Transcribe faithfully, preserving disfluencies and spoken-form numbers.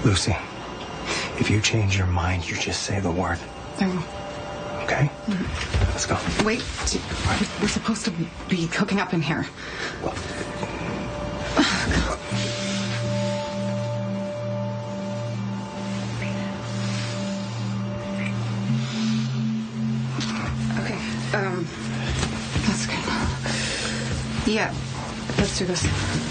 Lucy, if you change your mind, you just say the word. I will. Okay? Mm-hmm. Let's go. Wait. We're supposed to be hooking up in here. Well, okay. Um, that's good. Yeah, let's do this.